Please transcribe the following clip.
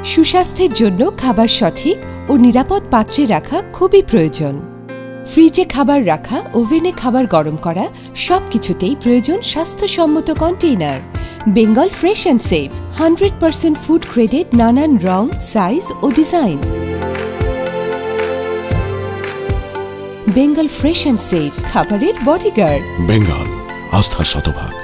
সুস্বাস্থ্যের জন্য খাবার সঠিক ও নিরাপদ পাত্রে রাখা খুবই প্রয়োজন। ফ্রিজে খাবার রাখা, ওভেনে খাবার গরম করা সবকিছুতেই প্রয়োজন স্বাস্থ্যসম্মত container. Bengal fresh and safe 100% food graded, নানান রং, সাইজ ও design. Bengal fresh and safe, খাবারের বডিগার্ড। বেঙ্গল, আস্থার শতভাগ।